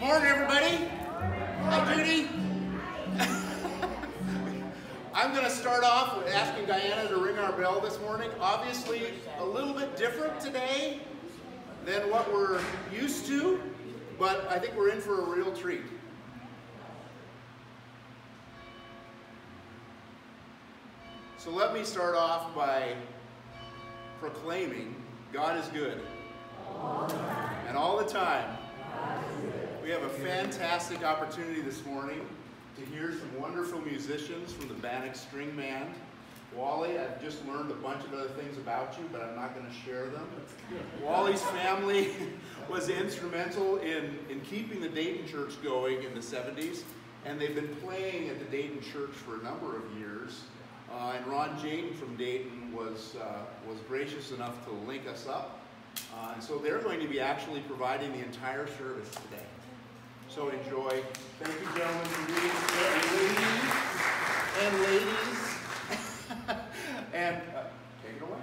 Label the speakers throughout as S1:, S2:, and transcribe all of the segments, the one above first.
S1: Morning, everybody. Hi, Judy. I'm going to start off with asking Diana to ring our bell this morning. Obviously, a little bit different today than what we're used to, but I think we're in for a real treat. So let me start off by proclaiming God is good. And all the time. We have a fantastic opportunity this morning to hear some wonderful musicians from the Bannack String Band. Wally, I've just learned a bunch of other things about you, but I'm not going to share them. Wally's family was instrumental in keeping the Dayton Church going in the 70s, and they've been playing at the Dayton Church for a number of years. And Ron Jayden from Dayton was gracious enough to link us up. And so they're going to be actually providing the entire service today. So enjoy. Thank you, gentlemen, for being here. And ladies. And take it away.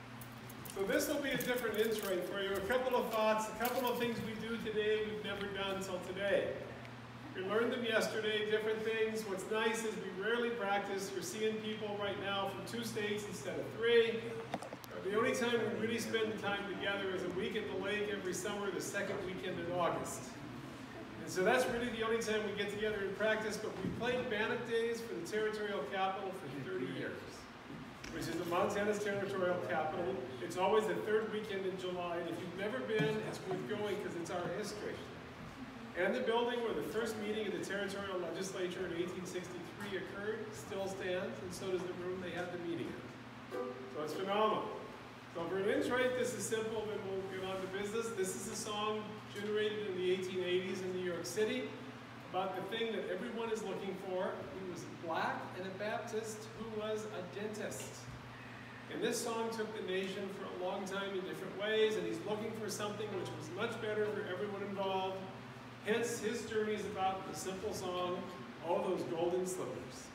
S2: So this will be a different intro for you. A couple of thoughts, a couple of things we do today we've never done until today. We learned them yesterday, different things. What's nice is we rarely practice. You're seeing people right now from 2 states instead of 3. The only time we really spend time together is a week at the lake every summer, the second weekend in August. And so that's really the only time we get together and practice, but we played Bannack Days for the Territorial Capital for 30 years, which is the Montana's Territorial Capital. It's always the third weekend in July, and if you've never been, it's worth going because it's our history. And the building where the first meeting of the Territorial Legislature in 1863 occurred still stands, and so does the room they had the meeting in. So it's phenomenal. So for an introit, this is simple, then we'll get on to business. This is a song generated in the 1880s in New York City about the thing that everyone is looking for. He was black and a Baptist who was a dentist. And this song took the nation for a long time in different ways, and he's looking for something which was much better for everyone involved. Hence, his journey is about the simple song, All Those Golden Slippers.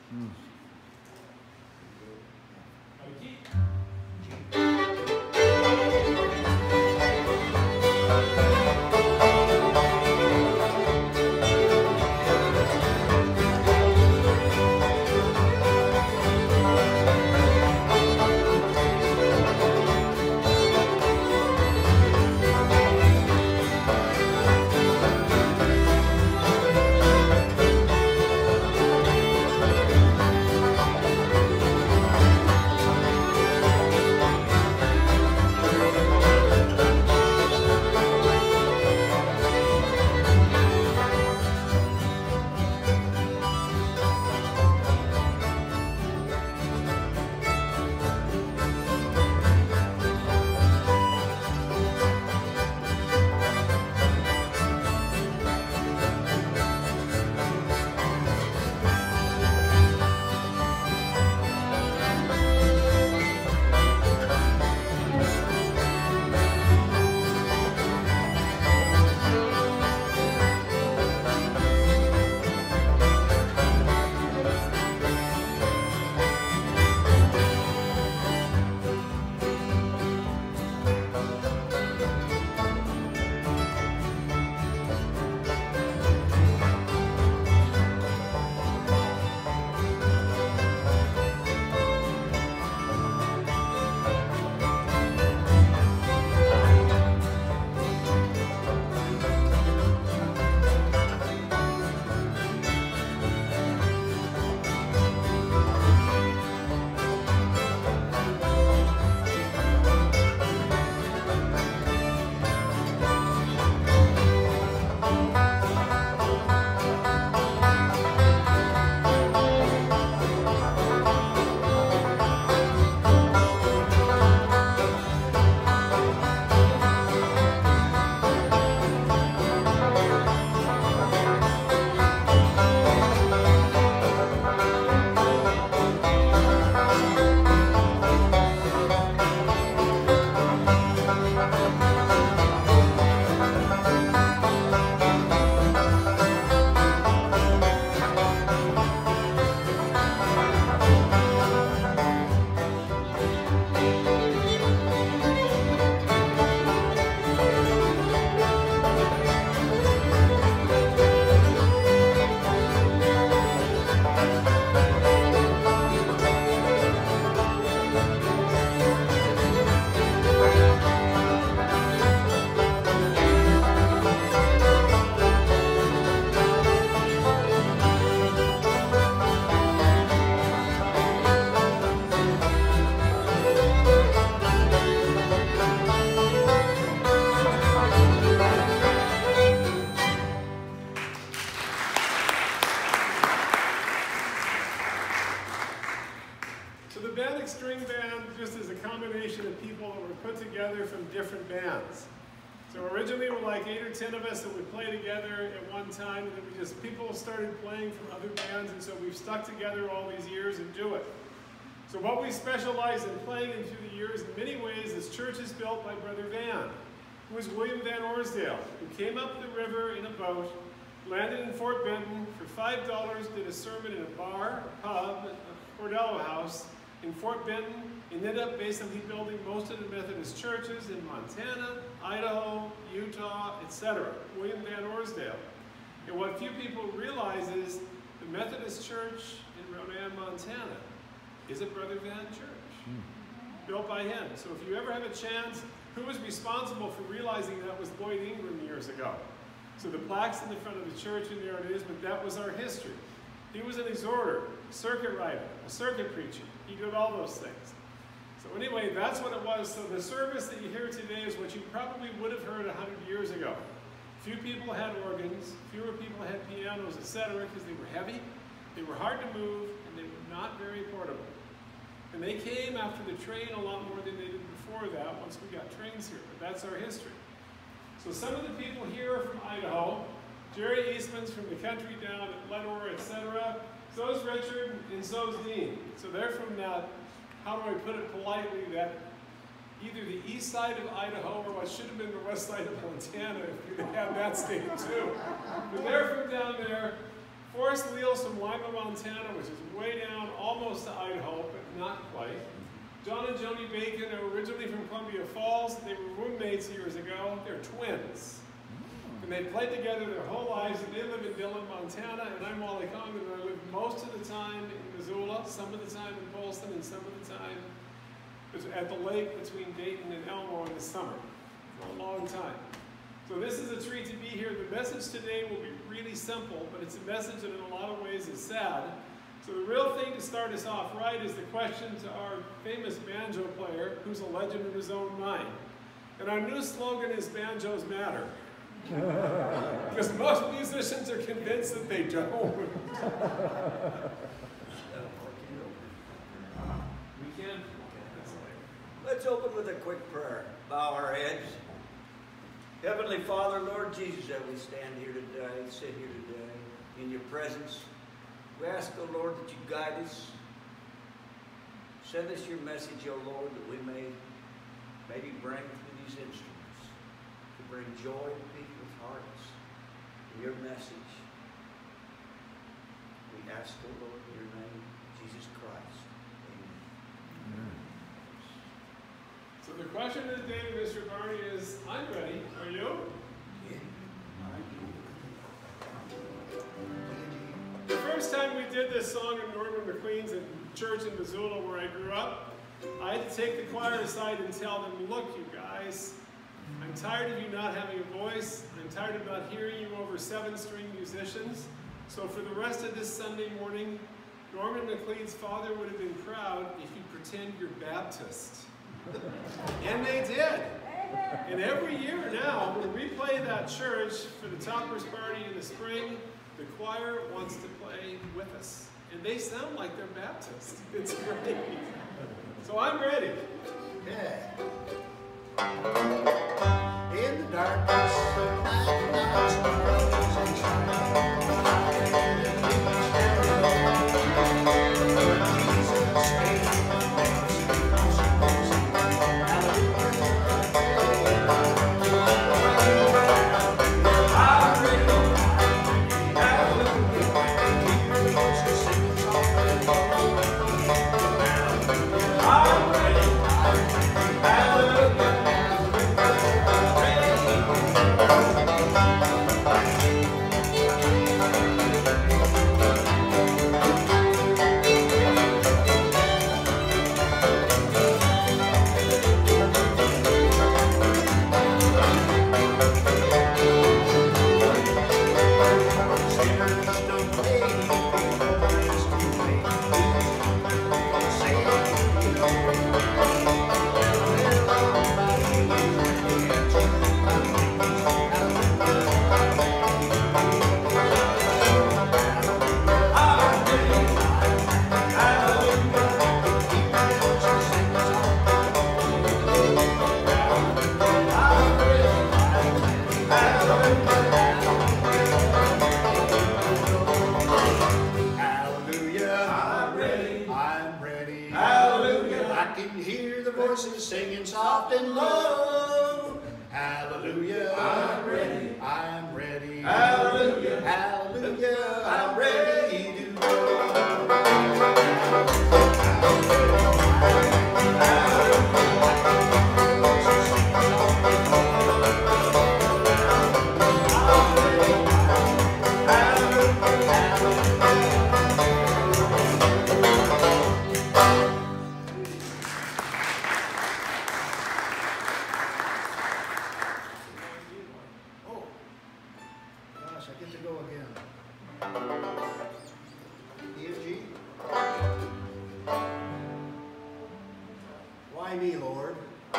S3: Thank you.
S2: together from different bands. So originally there were like 8 or 10 of us that would play together at one time, and then people started playing from other bands, and so we've stuck together all these years and do it. So what we specialize in playing in through the years in many ways is churches built by Brother Van, who was William Van Orsdale, who came up the river in a boat, landed in Fort Benton for $5, did a sermon in a bar, a pub, a Bordello house in Fort Benton, and ended up basically building most of the Methodist churches in Montana, Idaho, Utah, etc. William Van Orsdale. And what few people realize is the Methodist church in Ronan, Montana is a Brother Van church, built by him. So if you ever have a chance, who was responsible for realizing that was Lloyd Ingram years ago? So the plaque's in the front of the church, and there it is, but that was our history. He was an exhorter, a circuit rider, a circuit preacher. He did all those things. So anyway, that's what it was. So the service that you hear today is what you probably would have heard 100 years ago. Few people had organs, fewer people had pianos, etc., because they were heavy, they were hard to move, and they were not very portable. And they came after the train a lot more than they did before that, once we got trains here, but that's our history. So some of the people here are from Idaho. Jerry Eastman's from the country down at Ledore, etc. So is Richard, and so is Dean. So they're from that, how do I put it politely, that either the east side of Idaho or what should have been the west side of Montana, if you have that state too. But they're from down there. Forrest Leal's from Lima, Montana, which is way down, almost to Idaho, but not quite. John and Joni Bacon are originally from Columbia Falls. They were roommates years ago. They're twins. And they played together their whole lives, and they live in Dillon, Montana, and I'm Wally Condon, and I live most of the time in Missoula, some of the time in Polston, and some of the time at the lake between Dayton and Elmo in the summer, for a long time. So this is a treat to be here. The message today will be really simple, but it's a message that in a lot of ways is sad. So the real thing to start us off right is the question to our famous banjo player, who's a legend in his own mind. And our new slogan is Banjos Matter. Because most musicians are convinced that they don't. We can.
S3: Let's open with a quick prayer. Bow our heads. Heavenly Father, Lord Jesus, that we stand here today, sit here today in your presence. We ask, O Lord, that you guide us. Send us your message, O Lord, that we may maybe bring through these instruments to bring joy to people's hearts in your message. We ask, O Lord, in your name, Jesus Christ. Amen.
S2: So the question of the day, Mr. Barney, is, I'm ready. Are you? The first time we did this song in Norman McLean's church in Missoula, where I grew up, I had to take the choir aside and tell them, look, you guys, I'm tired of you not having a voice. I'm tired of not hearing you over 7-string musicians. So for the rest of this Sunday morning, Norman McLean's father would have been proud if you pretend you're Baptist. And they did. And every year now, when we play that church for the Toppers Party in the spring, the choir wants to play with us. And they sound like they're Baptist. It's great. So I'm ready.
S3: Yeah. In the darkness of
S1: soft and low. Hallelujah, I'm ready. I'm ready. Hallelujah, hallelujah, I'm ready to go. Why me, Lord?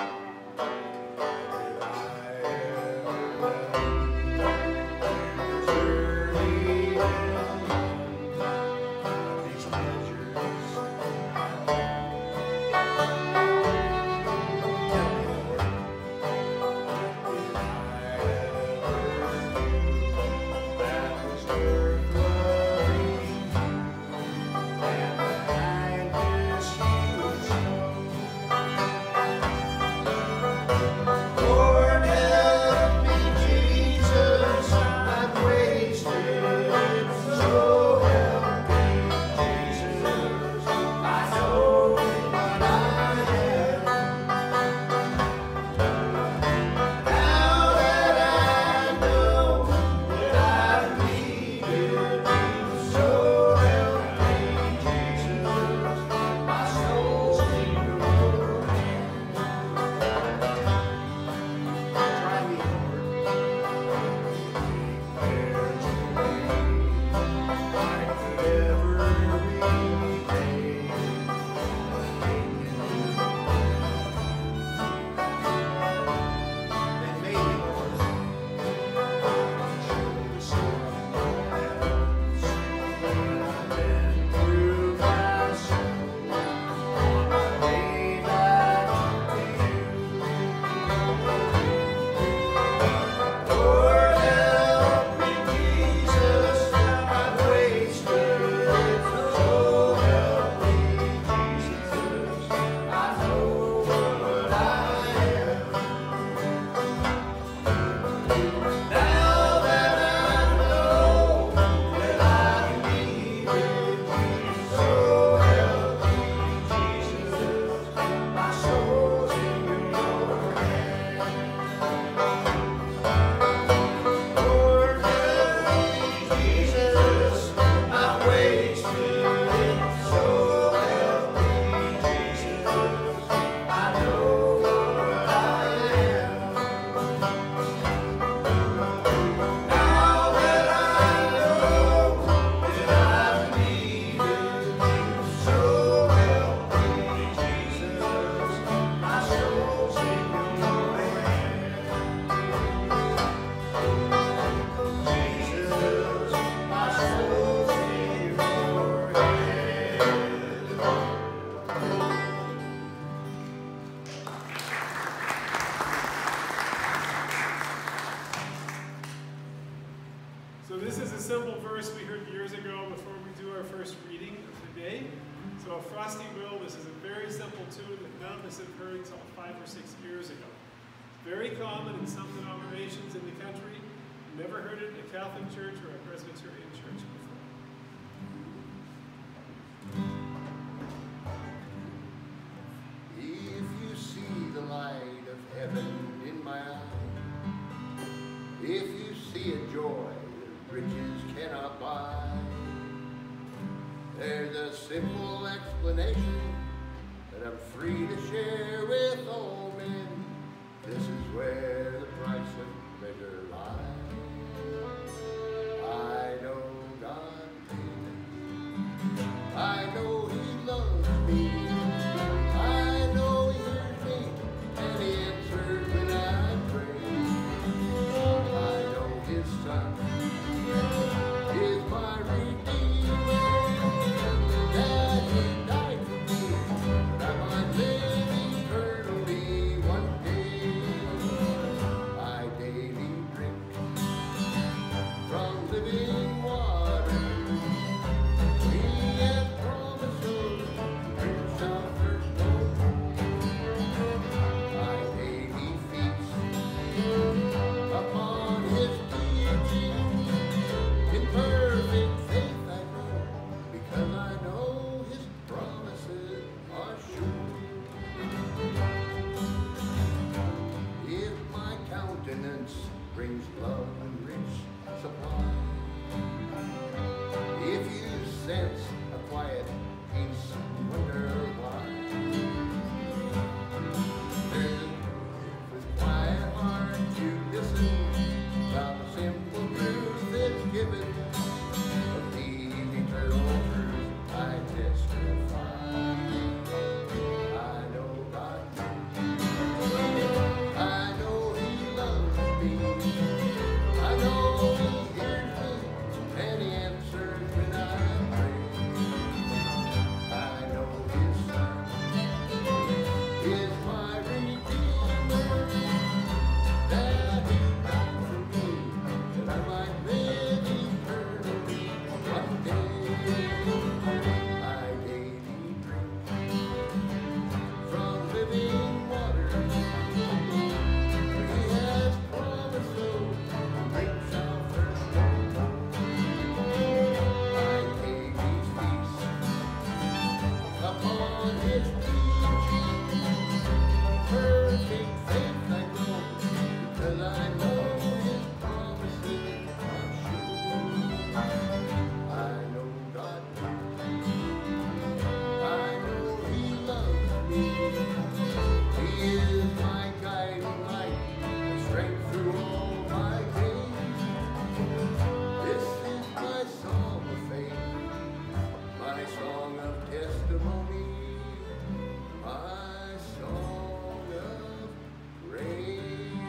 S2: So this is a simple verse we heard years ago before we do our first reading of the day. So a Frosty Will, this is a very simple tune that none of us have heard until 5 or 6 years ago. Very common in some denominations in the country. Never heard it in a Catholic church or a Presbyterian church before.
S1: If you see the light of heaven in my eye, if you see a joy that riches cannot buy, there's a simple explanation that I'm free to share with all men. This is where the price of pleasure lies. I know God made me. I know He loves me. I know He hears me, and He answers when I pray. I know His Son is my Redeemer, that He died for me, that I might live eternally one day. I daily drink from living water. He has promised us, Prince of First Lord. I
S4: Sustenance brings love and rich supply. If you sense a quiet peace, wonder why. With quiet heart you listen, while the simple truth is given. Of the eternal truth I testify. I know God. I know He loves me. I know He hears me, and He answers when I pray. I know His Son is my Redeemer, that He died for me, that I might live eternally one day. I daily drink from living water. He has promised so, great shall thirst no more. I take His peace upon His teaching. Perfect faith I know, because I know His promises are sure. I know God. I know He loves me. He is my guiding light, and strength through all my days. This is my song of faith, my song of testimony, my song of praise.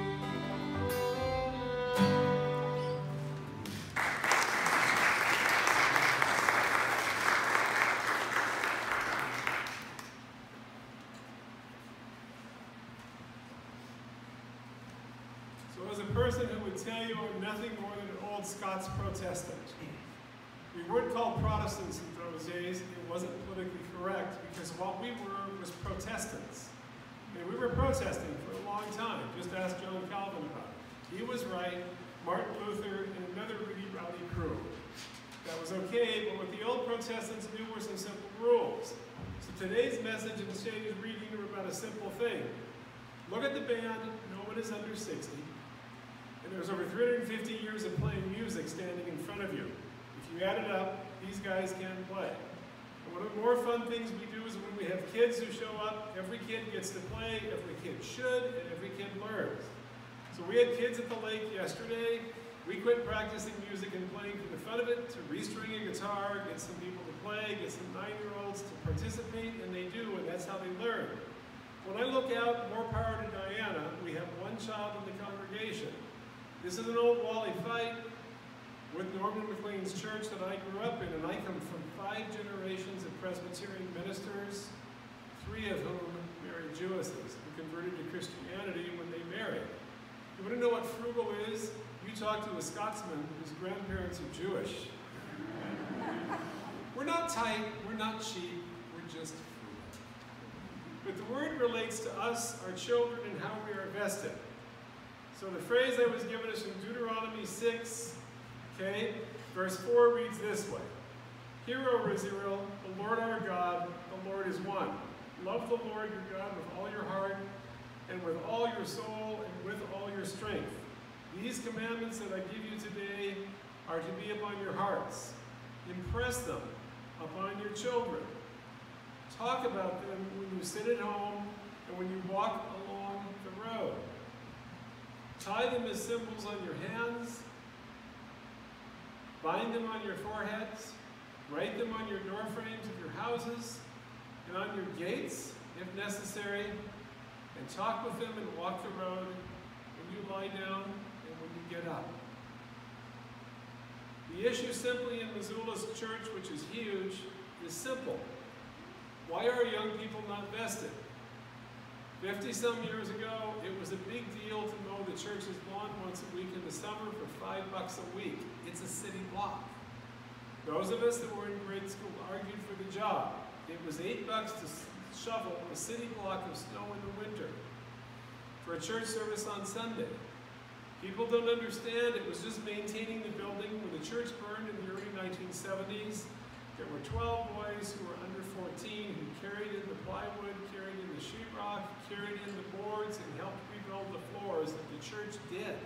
S2: So as a person who would tell you I'm nothing more than an old Scots Protestant, we weren't called Protestants in those days. It wasn't politically correct because what we were was Protestants. And we were protesting for a long time. Just ask John Calvin about it. He was right, Martin Luther, and another really rowdy crew. That was okay, but what the old Protestants knew were some simple rules. So today's message and today's reading are about a simple thing. Look at the band, no one is under 60. And there's over 350 years of playing music standing in front of you. If you add it up, these guys can play. And one of the more fun things we do is when we have kids who show up, every kid gets to play, every kid should, and every kid learns. So we had kids at the lake yesterday. We quit practicing music and playing for the fun of it to restring a guitar, get some people to play, get some 9-year-olds to participate, and they do, and that's how they learn. When I look out, more power to Diana, we have one child in the congregation. This is an old Wally fight with Norman McLean's church that I grew up in, and I come from 5 generations of Presbyterian ministers, 3 of whom married Jewesses who converted to Christianity when they married. You want to know what frugal is? You talk to a Scotsman whose grandparents are Jewish. We're not tight, we're not cheap, we're just frugal. But the word relates to us, our children, and how we are vested. So the phrase that was given us in Deuteronomy 6, okay, verse 4 reads this way. Hear, O Israel, the Lord our God, the Lord is one. Love the Lord your God with all your heart, and with all your soul, and with all your strength. These commandments that I give you today are to be upon your hearts. Impress them upon your children. Talk about them when you sit at home and when you walk along the road. Tie them as symbols on your hands. Bind them on your foreheads. Write them on your door frames of your houses and on your gates, if necessary. And talk with them and walk the road when you lie down and when you get up. The issue simply in Missoula's church, which is huge, is simple. Why are young people not vested? 50-some years ago, it was a big deal to mow the church's lawn once a week in the summer for $5 a week. It's a city block. Those of us that were in grade school argued for the job. It was $8 to shovel a city block of snow in the winter for a church service on Sunday. People don't understand it was just maintaining the building. When the church burned in the early 1970s, there were 12 boys who were under 14 who carried in the plywood, carried in the sheetrock, carried in the boards, and helped rebuild the floors that the church did.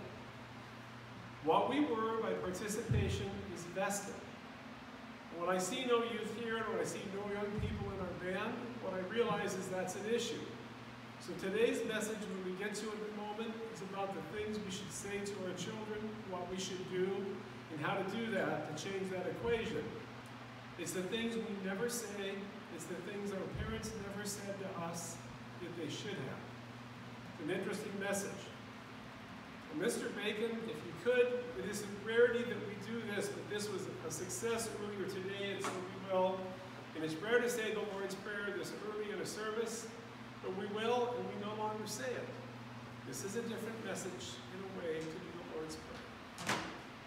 S2: What we were by participation is vested. When I see no youth here, and when I see no young people in our band, what I realize is that's an issue. So today's message, when we get to it in a moment, is about the things we should say to our children, what we should do, and how to do that to change that equation. It's the things we never say, it's the things our parents never said to us that they should have. It's an interesting message. And Mr. Bacon, if you could, it is a rarity that we do this, but this was a success earlier today, and so we will. And it's rare to say the Lord's Prayer this early in a service, but we will, and we no longer say it. This is a different message in a way to do the Lord's Prayer.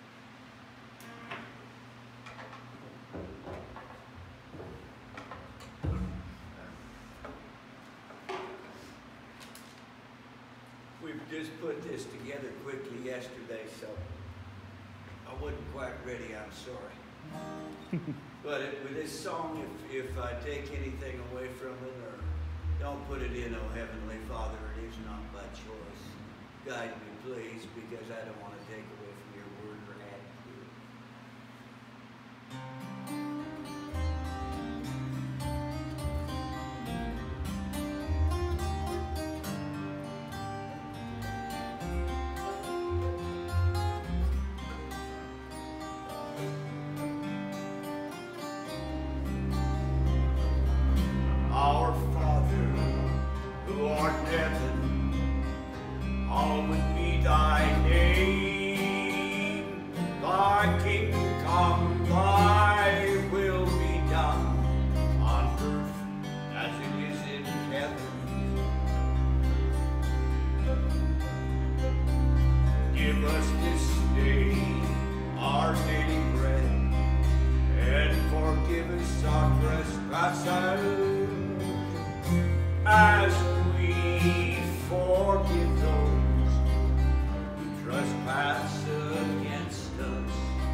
S3: We've just put this together quickly yesterday, so I wasn't quite ready, I'm sorry. But with this song, if I take anything away from it, or don't put it in, oh Heavenly Father, it is not by choice. Guide me, please, because I don't want to take away from your word or add to it. Our Father, who art in heaven, hallowed be thy name. Thy kingdom come, thy will be done, on earth as it is in heaven. Give us this day our daily bread, and forgive us our trespasses, as we forgive those who trespass against us.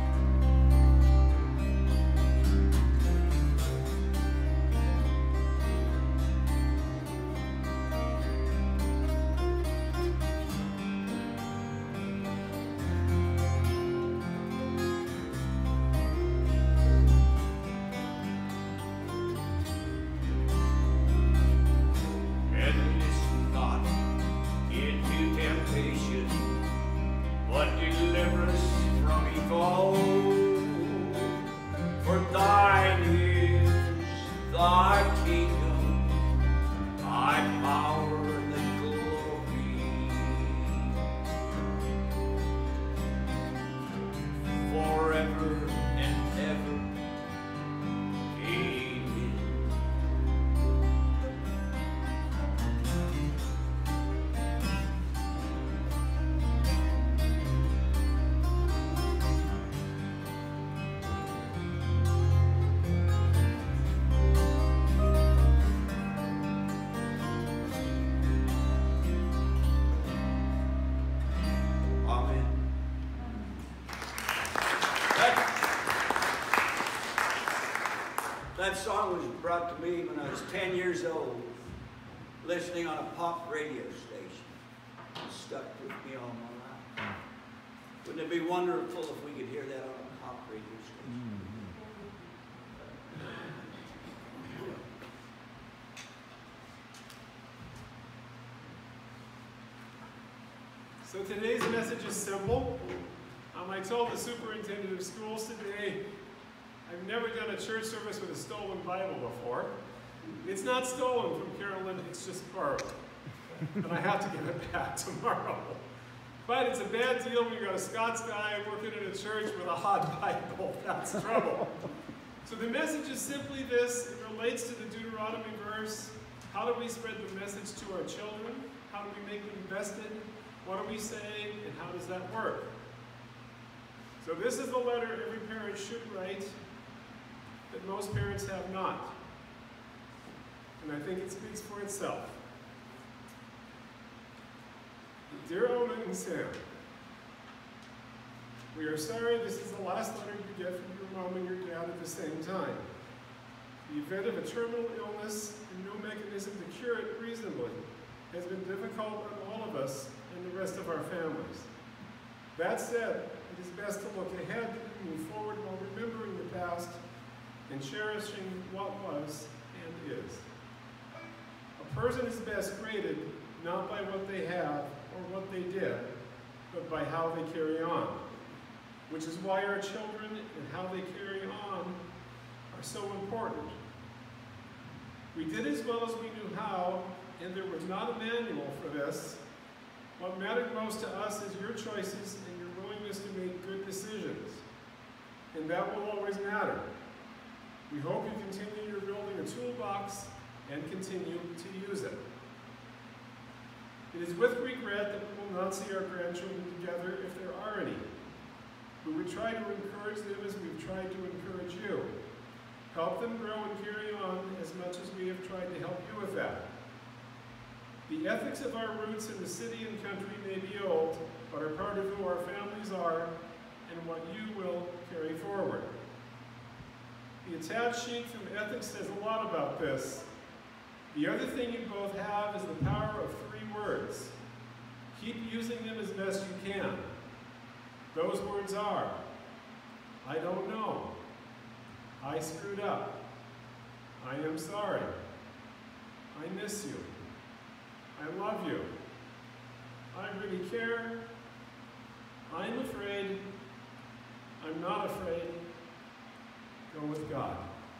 S3: But deliver us from evil. For thine is thy kingdom, thy power, and the glory, forever and ever. Amen. Amen. That song was brought to me when I was 10 years old, listening on a pop radio station. It stuck with me all my life. Wouldn't it be wonderful if we could hear that on a pop radio station?
S2: So today's message is simple. I told the superintendent of schools today, I've never done a church service with a stolen Bible before. It's not stolen from Carolyn, it's just borrowed. And I have to give it back tomorrow. But it's a bad deal when you've got a Scots guy working in a church with a hot Bible. That's trouble. So the message is simply this. It relates to the Deuteronomy verse. How do we spread the message to our children? How do we make them invested? What do we say, and how does that work? So this is the letter every parent should write that most parents have not. And I think it speaks for itself. Dear Ona and Sam, we are sorry this is the last letter you get from your mom and your dad at the same time. The event of a terminal illness and no mechanism to cure it reasonably has been difficult on all of us and the rest of our families. That said, it is best to look ahead and move forward while remembering the past and cherishing what was and is. A person is best graded not by what they have or what they did, but by how they carry on, which is why our children and how they carry on are so important. We did as well as we knew how, and there was not a manual for this. What mattered most to us is your choices and your willingness to make good decisions, and that will always matter. We hope you continue your building a toolbox and continue to use it. It is with regret that we will not see our grandchildren together if there are any. We would try to encourage them as we've tried to encourage you. Help them grow and carry on as much as we have tried to help you with that. The ethics of our roots in the city and country may be old, but are part of who our families are and what you will carry forward. The attached sheet from ethics says a lot about this. The other thing you both have is the power of 3 words. Keep using them as best you can. Those words are, I don't know, I screwed up, I am sorry, I miss you, I love you, I really care, I'm afraid, I'm not afraid, go with God.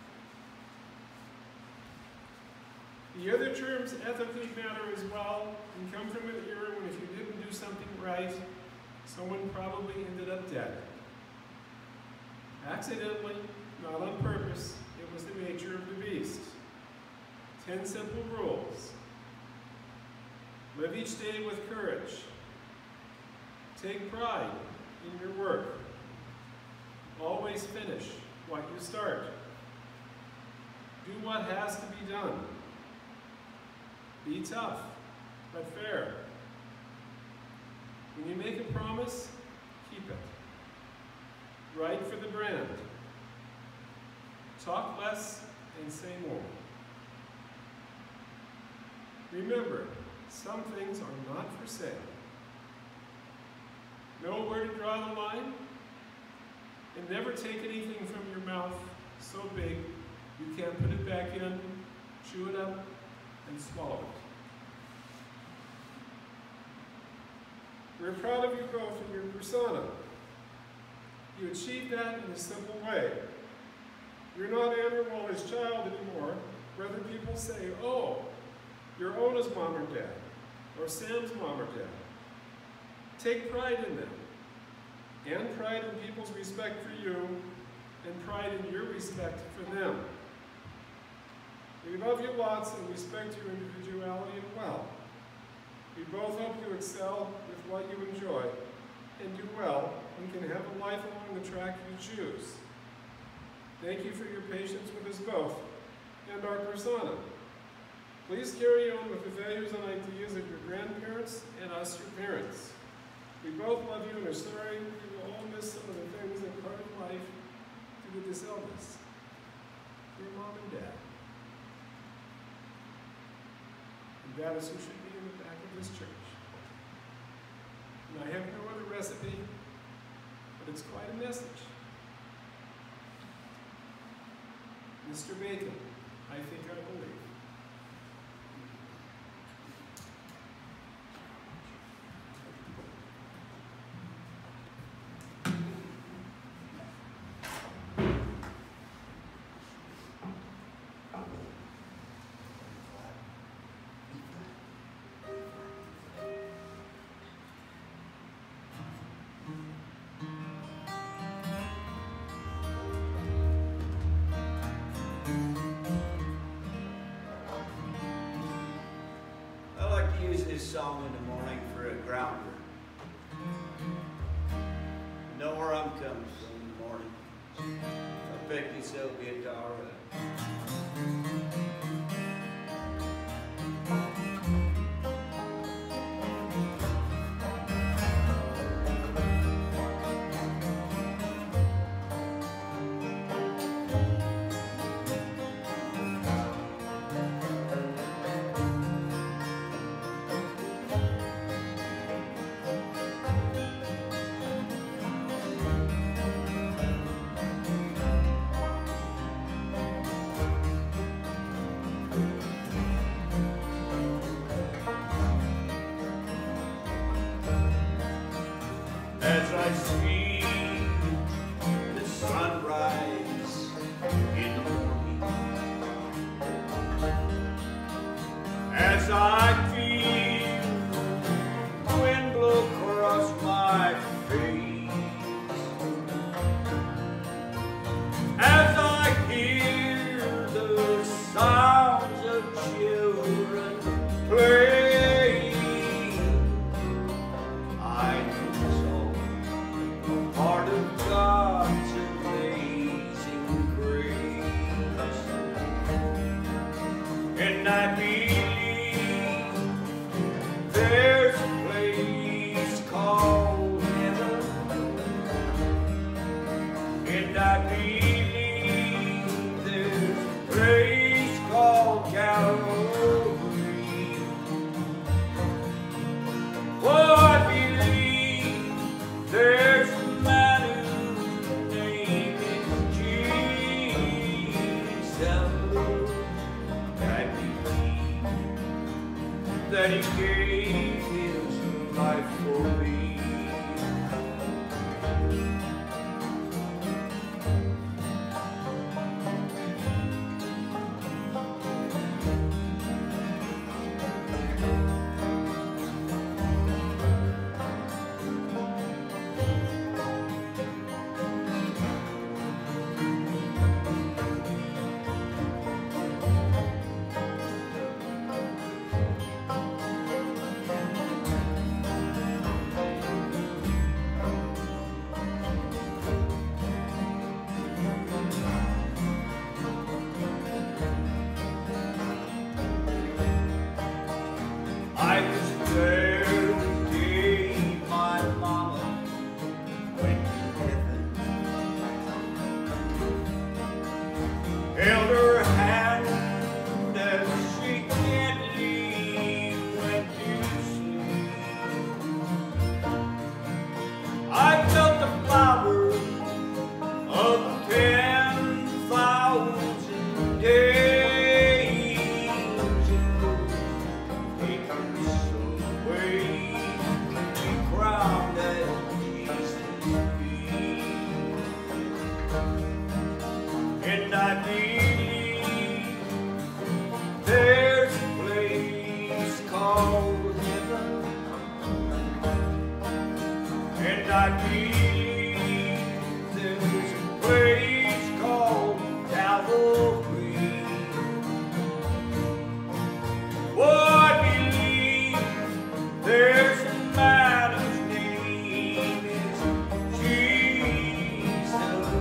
S2: The other terms ethically matter as well and come from an era when if you didn't do something right, someone probably ended up dead. Accidentally, not on purpose, it was the nature of the beast. 10 simple rules. Live each day with courage. Take pride in your work. Always finish what you start. Do what has to be done. Be tough, but fair. When you make a promise, keep it. Write for the brand. Talk less and say more. Remember, some things are not for sale. Know where to draw the line, and never take anything from your mouth so big you can't put it back in, chew it up, and swallow it. We're proud of you both and your persona. You achieved that in a simple way. You're not Anna Waller's child anymore. Rather, people say, oh, you're Ona's mom or dad, or Sam's mom or dad. Take pride in them, and pride in people's respect for you, and pride in your respect for them. We love you lots and respect your individuality and well. We both hope you excel with what you enjoy and do well and can have a life along the track you choose. Thank you for your patience with us both and our persona. Please carry on with the values and ideas of your grandparents and us, your parents. We both love you and are sorry we will all miss some of the things that part of life due to this illness. Your mom and dad. And that is who should be in the back of this church. And I have no other recipe, but it's quite a message. Mr. Bacon, I think I believe.
S3: This song in the morning for a grounder. Know where I'm coming from in the morning. I picked this old guitar up. as I see the sunrise in the morning, as I feel the wind blow across my face, as I hear the sounds of children play. And I believe there's a place called heaven, and I believe there's a place called Calvary. Oh, I believe there's a man whose name is Jesus. That he gave his life for me. I was there the day my mama went to heaven, held her hand as she gently went to sleep. I felt the power of 10,000 days. And I believe there's a place called heaven, and I believe there's a place called Calvary. Oh, I believe there's a man whose name is Jesus.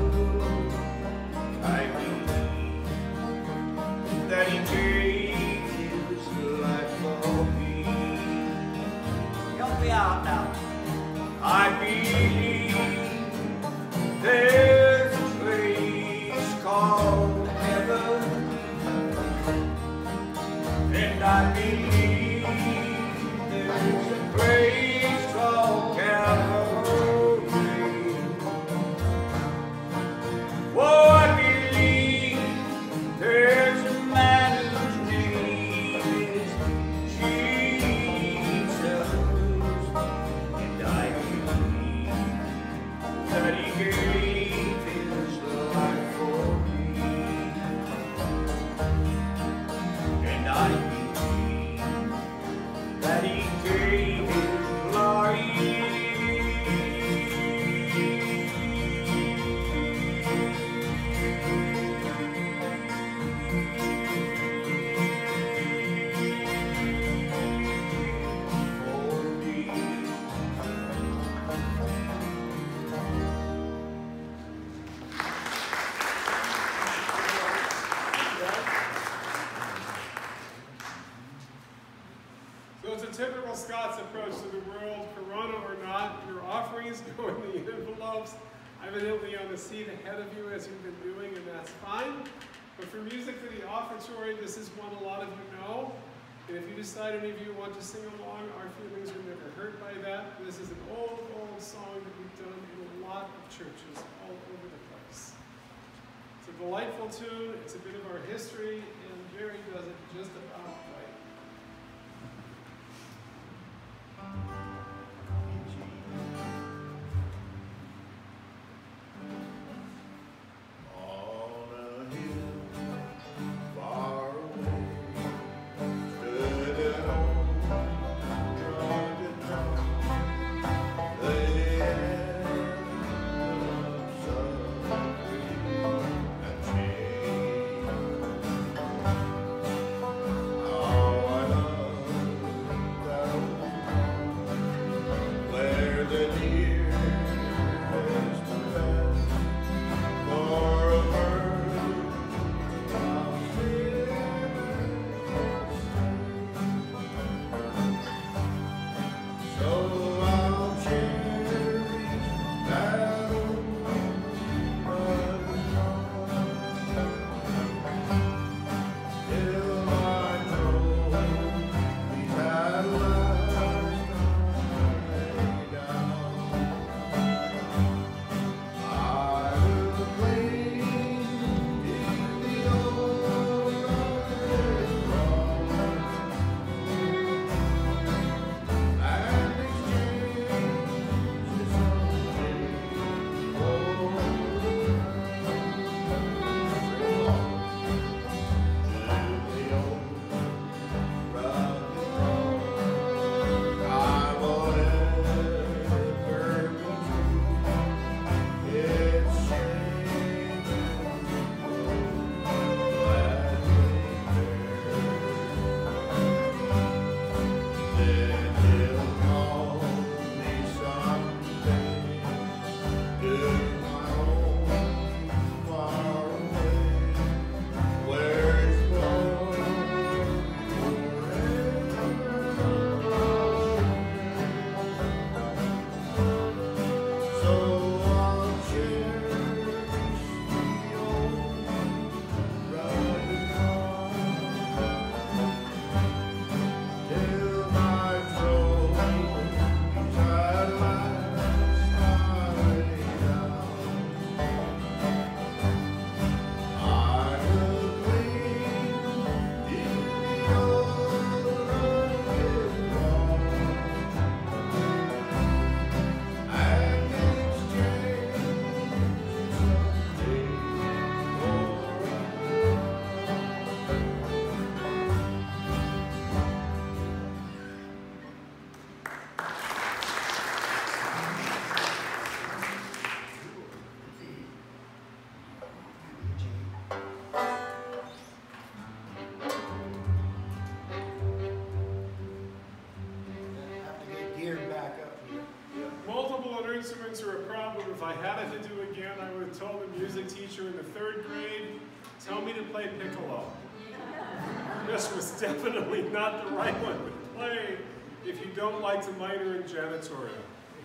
S3: I believe that he gave his life for me. Help me out now. I believe there's a place called heaven, and I believe there's a place called Calvary. Oh, I believe there's a man whose name is Jesus, and I believe that he gave his life for me, and I believe that he gave his life.
S2: So it's a typical Scots approach to the world, Corona or not. Your offerings go in the envelopes, evidently on the seat ahead of you as you've been doing, and that's fine. But for music for the offertory, this is one a lot of you know. And if you decide any of you want to sing along, our feelings were never hurt by that. This is an old, old song that we've done in a lot of churches all over the place. It's a delightful tune, it's a bit of our history, and Jerry does it just about right. instruments are a problem. If I had it to do again, I would have told the music teacher in the 3rd grade, tell me to play piccolo. This was definitely not the right one to play if you don't like to minor in janitorial.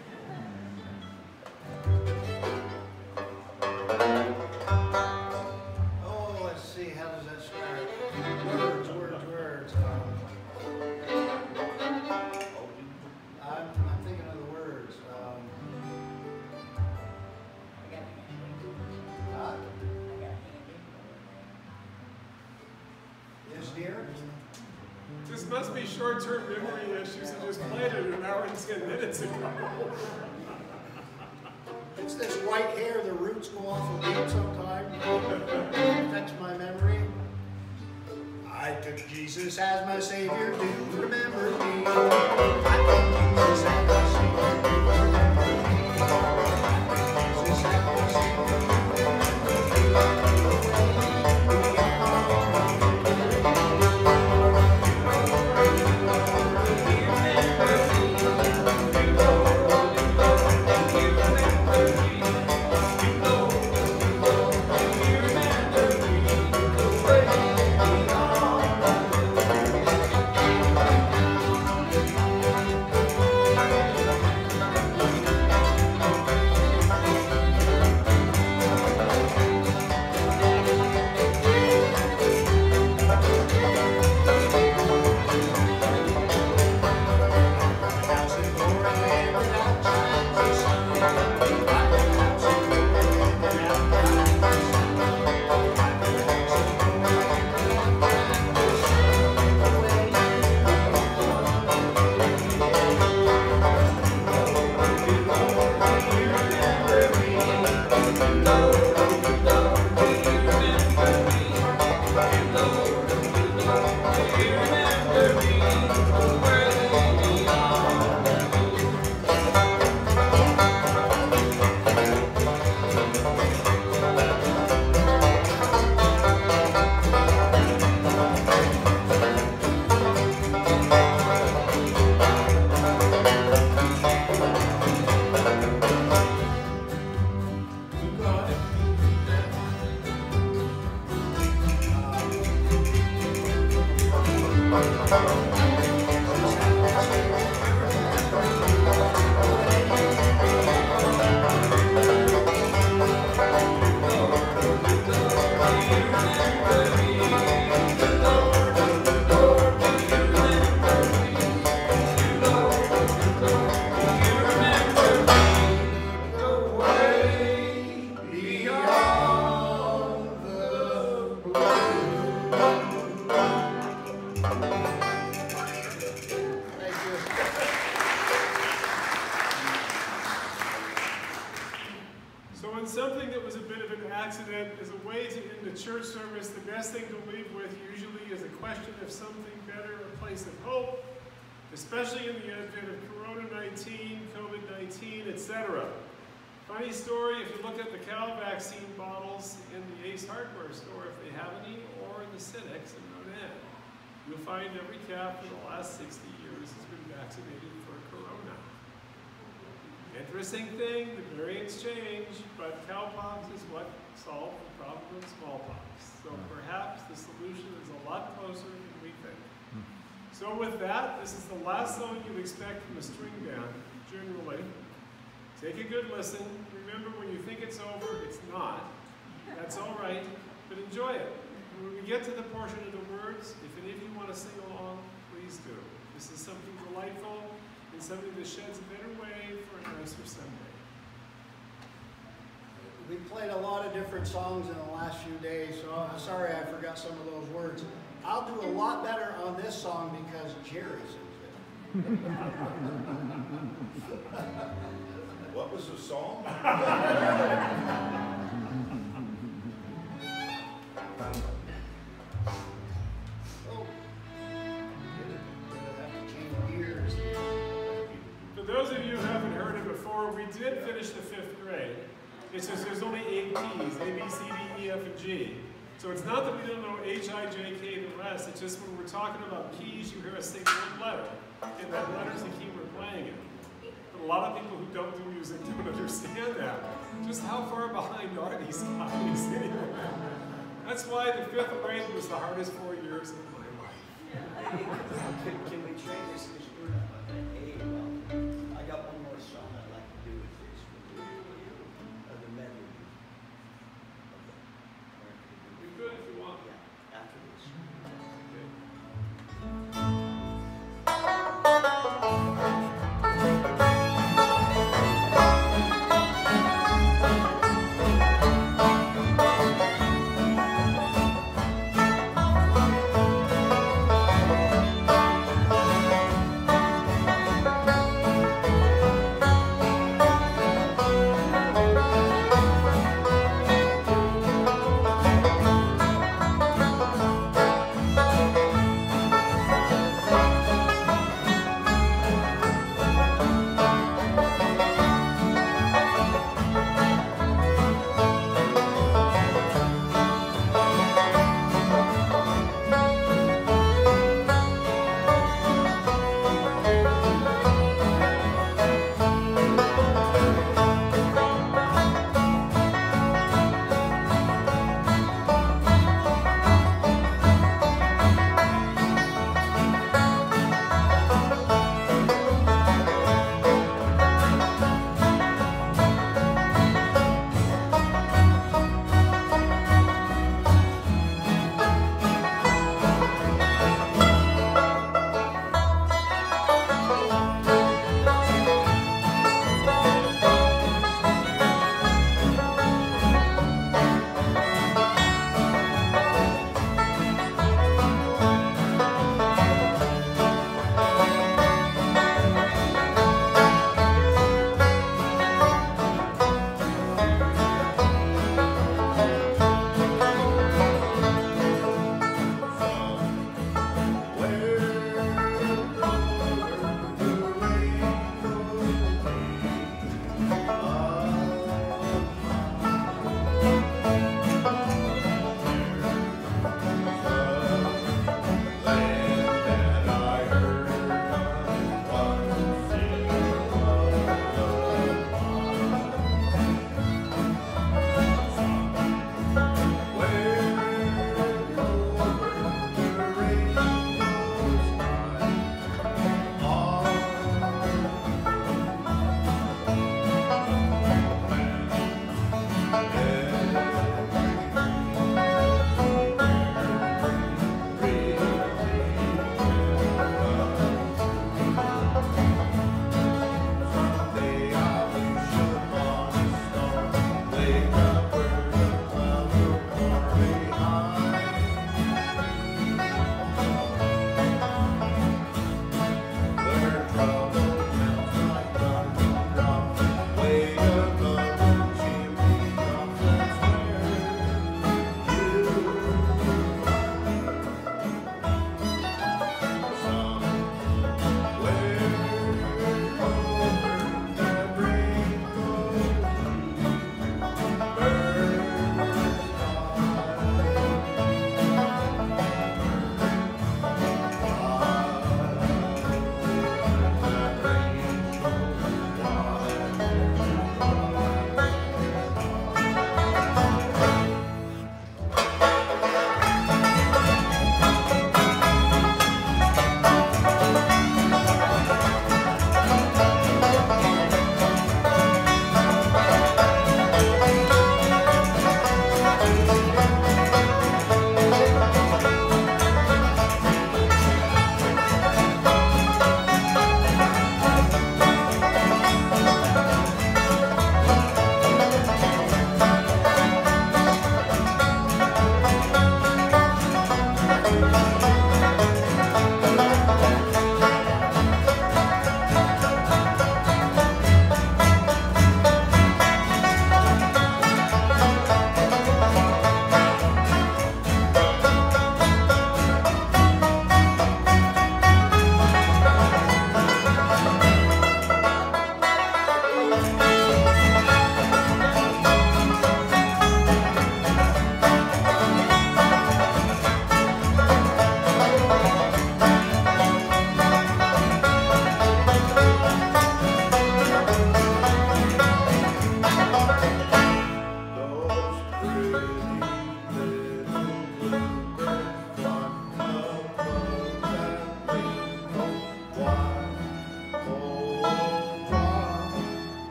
S5: Oh, let's see, how does that start? Words. I'm thinking of the words. Yes, dear?
S2: This must be short-term memory issues. I just played it an hour and 10 minutes ago.
S5: It's this white hair, the roots go off a beat sometime. It affects my memory. I took Jesus as my Savior, do remember me. I took Jesus as my Savior, do remember me. I took Jesus as my Savior, do remember me.
S2: Especially in the advent of Corona-19, COVID-19, etc. Funny story, if you look at the cow vaccine bottles in the Ace Hardware store, if they have any, or in the Cinex in Ronan, you'll find every cow for the last 60 years has been vaccinated for Corona. Interesting thing, the variants change, but cowpox is what solved the problem of smallpox. So perhaps the solution is a lot closer than we think. So with that, this is the last song you'd expect from a string band, generally. Take a good listen. Remember, when you think it's over, it's not. That's all right, but enjoy it. And when we get to the portion of the words, if any of you want to sing along, please do. This is something delightful and something that sheds a better way for a nicer Sunday.
S5: We played a lot of different songs in the last few days, so I'm sorry I forgot some of those words. I'll do a lot better on this song because Jerry sings it.
S1: What was the song?
S2: For those of you who haven't heard it before, we did finish the 5th grade. It's just there's only 8 keys, A, B, C, D, E, F, and G. So it's not that we don't know H, I, J, K, the rest. It's just when we're talking about keys, you hear us sing one letter, and that letter's the key we're playing in. But a lot of people who don't do music don't understand that. Just how far behind are these guys anyway? That's why the 5th grade was the hardest 4 years of my life.
S3: Can we change this? Because we're not hey, well, I got one more song I'd like to do with this. The medley.
S2: We could if you want.
S3: Yeah, after this.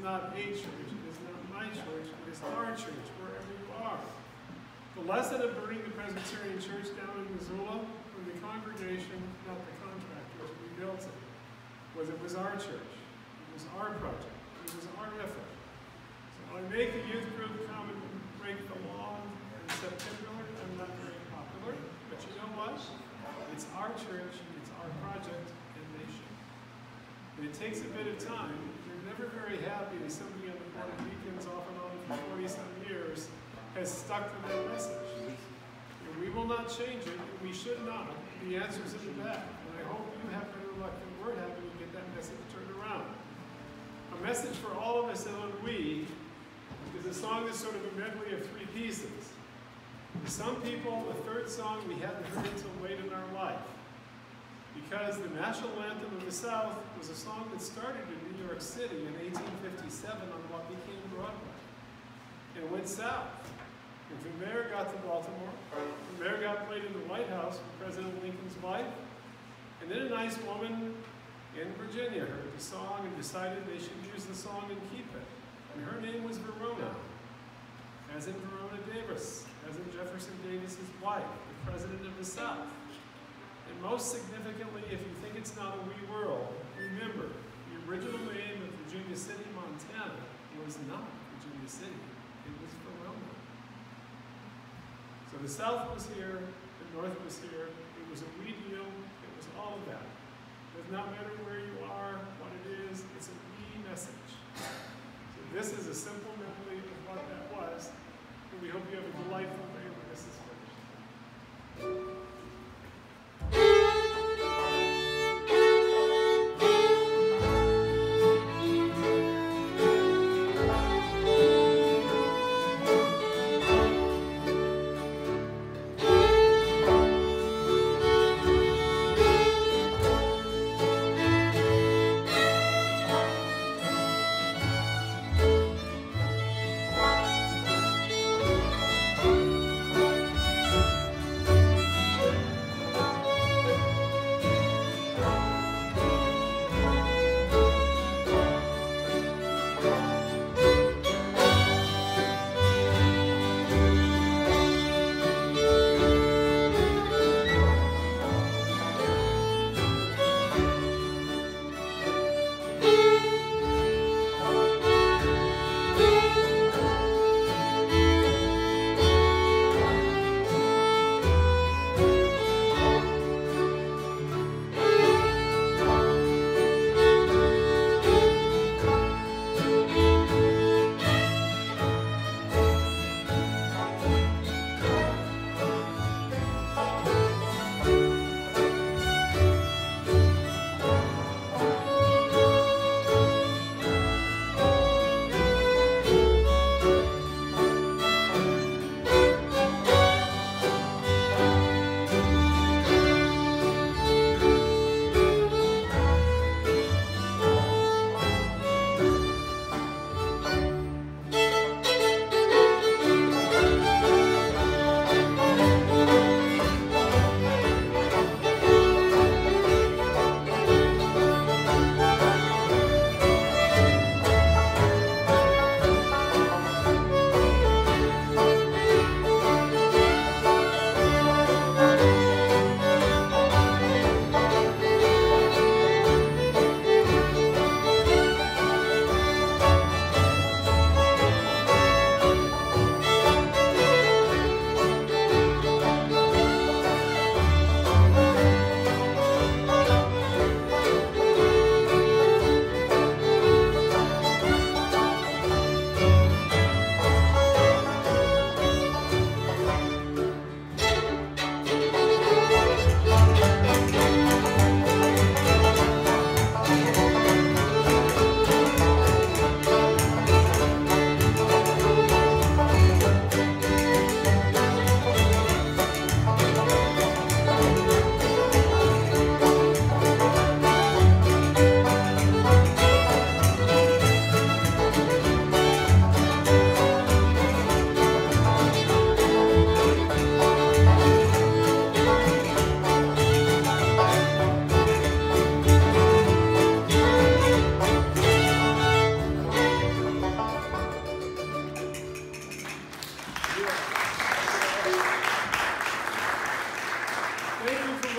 S2: not a church, it is not my church, it is our church, wherever you are. The lesson of burning the Presbyterian Church down in Missoula, when the congregation, not the contractors, rebuilt it, was our church. It was our project. It was our effort. So I make the youth group come and break the lawn in September. I'm not very popular, but you know what? It's our church, it's our project, and they should. And it takes a bit of time. You're never very happy that somebody on the board of deacons off and on for 40-some years has stuck to that message. And we will not change it, and we should not. The answer's in the back. And I hope you have better luck than we're having to get that message turned around. A message for all of us on We is a song that's sort of a medley of three pieces. For some people, the third song we hadn't heard until late in our life. Because the national anthem of the South was a song that started in New York City in 1857 on what became Broadway. And it went south. And from there it got to Baltimore. From there it got played in the White House with President Lincoln's wife. And then a nice woman in Virginia heard the song and decided they should use the song and keep it. And her name was Verona, as in Verona Davis, as in Jefferson Davis's wife, the president of the South. And most significantly, if you think it's not a wee world, remember, the original name of Virginia City, Montana was not Virginia City, it was Verona. So the South was here, the North was here, it was a we deal, it was all of that. It does not matter where you are, what it is, it's a we message. So this is a simple memory of what that was, and we hope you have a delightful day when this is finished.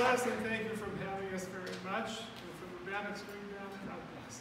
S2: bless and thank you for having us very much. And from the Bannack String Band, God bless.